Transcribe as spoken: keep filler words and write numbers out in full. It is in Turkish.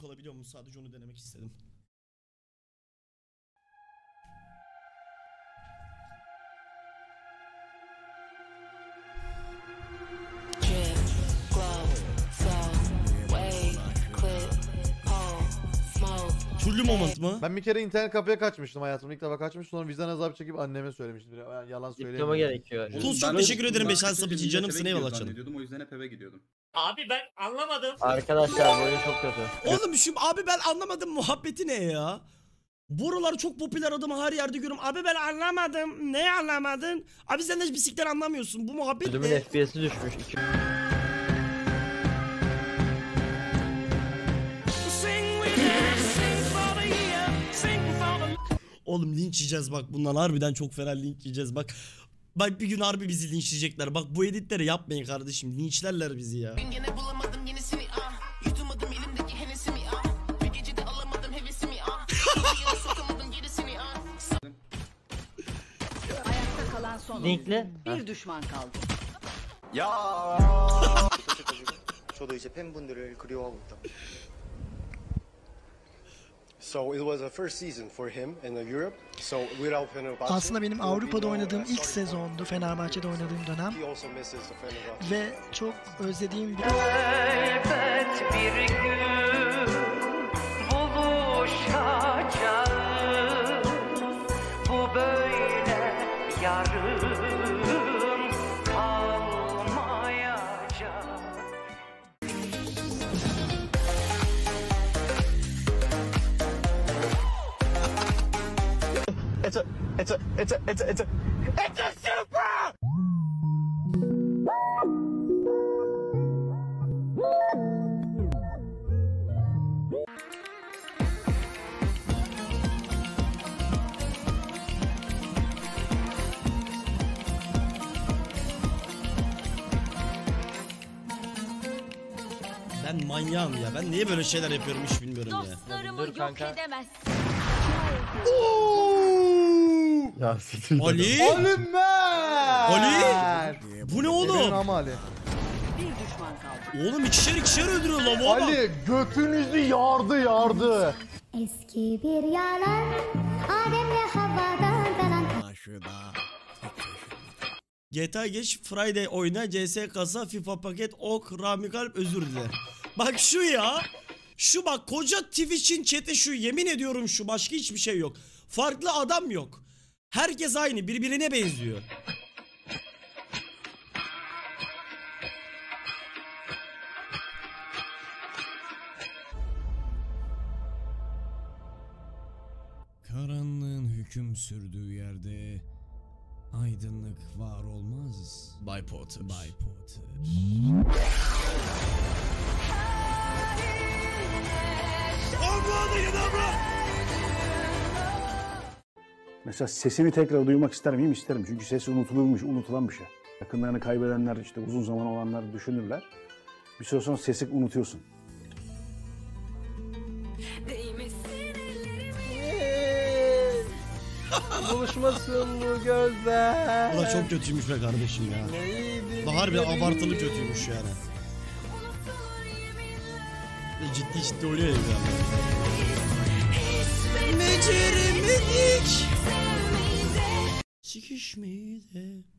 olabiliyor mu? Sadece onu denemek istedim. Türlü moment mı? Ben bir kere internet kafeye kaçmıştım hayatımda. İlk defa kaçmıştım. Sonra vicdan azabı çekip anneme söylemiştim. Yani yalan söyleyemiyorum. Diploma gerekiyor. Tuz çok teşekkür ederim beş saat için. Canımsın, eyvallah canım. O yüzden hep eve gidiyordum. Abi ben anlamadım. Arkadaşlar bu oyun çok kötü. Oğlum şu abi ben anlamadım muhabbeti ne ya? Buralar çok popüler, adamı her yerde görüyorum. Abi ben anlamadım. Ne anlamadın? Abi sen de bisiklet anlamıyorsun. Bu muhabbet Ödümün ne? F P S'i düşmüş. İki... Oğlum linç yiyeceğiz bak, bundan harbiden çok fena linç yiyeceğiz bak. Bak bir gün harbi bizi linçleyecekler. Bak bu editleri yapmayın kardeşim. Linçlerler bizi ya. Ayakta kalan son. Linkli. Bir düşman kaldı. 야. 저도 이제 팬분들을 그리워하고 있다. So it was a first season for him in Europe. So without Fenerbahçe. Aslında benim Avrupa'da oynadığım ilk sezondu, Fenerbahçe'de oynadığım dönem. He also misses the Fenerbahçe. Ve çok özlediğim bir... Elbet bir gün buluşacağız. Bu böyle yarım kalmayacak. It's a, it's a, it's a, it's a, it's a, it's a super! Ben manyağım ya. Ben niye böyle şeyler yapıyorum hiç bilmiyorum ya. Dostlarımı Dur yok kanka. edemez. Ya siktir. Ali? Oğlum ben. Ali? Bu ne Benim oğlum? ama Ali. Bir düşman kaldı. Oğlum ikişer ikişer öldürüyor lan bu adam. Ali götünüzü yardı yardı. Eski bir yalan, Adem'le Havva'dan dalan. G T A geç, Friday oyna, C S kasa, FIFA paket, ok, Rami Kalp özür diler. Bak şu ya. Şu bak koca Twitch'in chat'i şu, yemin ediyorum şu, başka hiçbir şey yok. Farklı adam yok. Herkes aynı, birbirine benziyor. Karanlığın hüküm sürdüğü yerde aydınlık var olmaz. Bay Potter. Bay Potter. Mesela sesini tekrar duymak ister miyim? İsterim. Çünkü sesi unutulurmuş, unutulan bir şey. Yakınlarını kaybedenler, işte uzun zaman olanlar düşünürler. Bir süre sonra sesi unutuyorsun. Buluşmasın bu gözler. Bu da çok kötüymüş be kardeşim ya. Bu harbi abartılı kötüymüş yani. Ve ciddi ciddi oluyor ya. Beceremedik. Sikişmeyi de.